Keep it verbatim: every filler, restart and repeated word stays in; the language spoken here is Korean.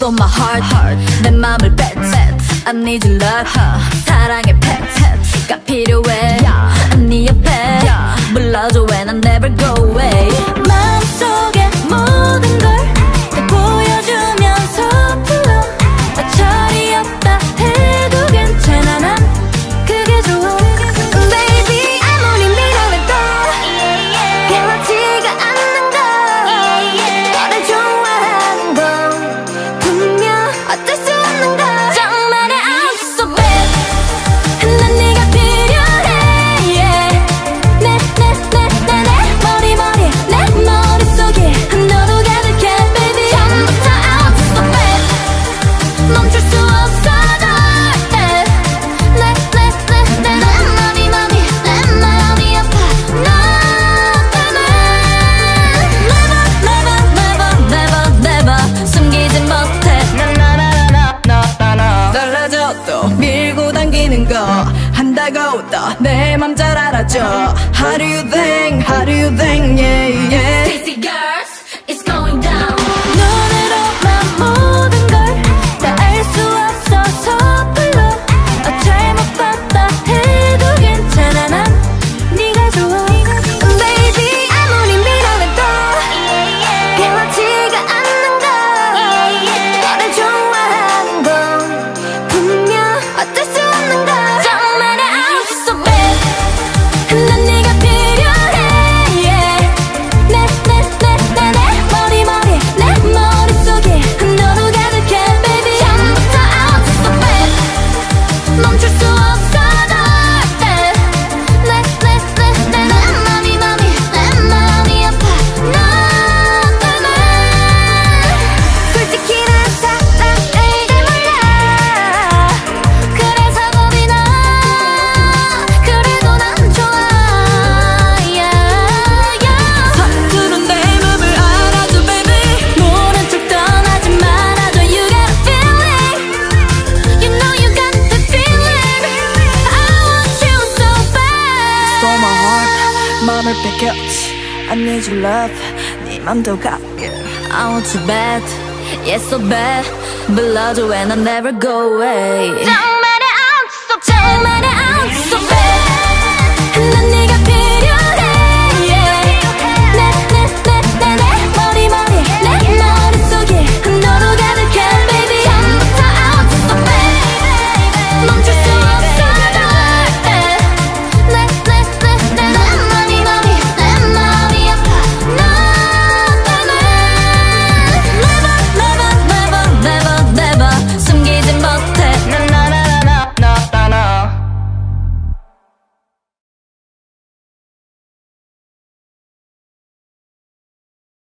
Stole my heart 내 맘을 뺐지 I need your love 사랑의 팩트가 필요해 네 옆에 불러줘 when I never go away 마음속의 모든 걸 다 보여주면서 불러 어처리 없다 해도 괜찮아 난 그게 좋아 Baby 아무리 밀어내도 변하지가 않는 걸 너를 좋아하는 건 분명 어쩔 수 없는 걸 정말에 I'm so bad 난 네가 필요해 yeah. 내, 내, 내, 내, 내 머리 머리 내 머릿속에 너로 가득해 baby 처음부터 I'm so bad 멈출 수 없어 널 내, 내, 내, 내, 내 맘이 맘이 내 마음이 아파 너 때문에 Never, never, never, never, never 숨기지 못해 나나나나나나나 달라져도 밀고 당기는 거 한다고 또 내 맘 잘 알아줘 How do you think, how do you think, yeah, yeah Stayc girls, it's going down 눈으로만 모든 걸 다 알 수 없어서 불러 어, 잘못 봤다 해도 괜찮아 난 네가 좋아 Baby 아무리 밀어내도 변하지가 않는 걸 너를 좋아하는 건 분명 어쩔 수 없는 걸 정말에 I'm so bad 난 네가 필요해 yeah. 내, 내, 내, 내, 내 머리 머리 내 머릿속에 너로 가득해 baby 처음부터 I'm so bad 멈출 수 없어 널 때. 내, 내, 내, 내, 내 맘이 맘이 내 마음이 아파 너 때문에 솔직히 난 사랑을 잘 몰라 그래서 겁이 나 그래도 난 좋아 yeah, yeah. 서투른 내 맘을 알아줘 baby 모른 척 떠나지 말아줘 You got a feeling You know you got the feeling I want you so bad Stole my heart 맘을 뺏겼지 I need your love 네 맘도 갖게 I want you bad, yes so bad 불러줘 when I never go away